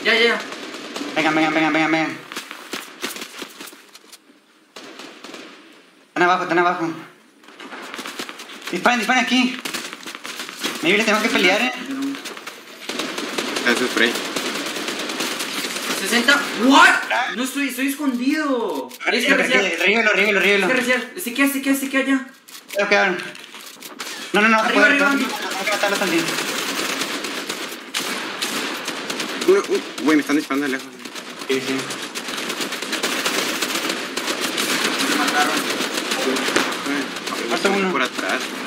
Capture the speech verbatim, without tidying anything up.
Ya, ya, ya. Vengan, vengan, vengan, vengan, vengan. Están abajo, están abajo. Disparen, disparen aquí. Maybe le tengo que pelear, eh. Eso es spray. sesenta. What? No estoy, estoy escondido. Tienes que reciar. Ríguelo, ríguelo, ríguelo. Tienes que reciar. Se queda, se queda, se queda ya. Creo que ahora. No, no, no, se Arriba, puede, arriba. tengo que matarlo también. Uno, uh, güey, me están disparando de lejos. Sí, sí. Me mataron. Güey, Falta uno. por atrás.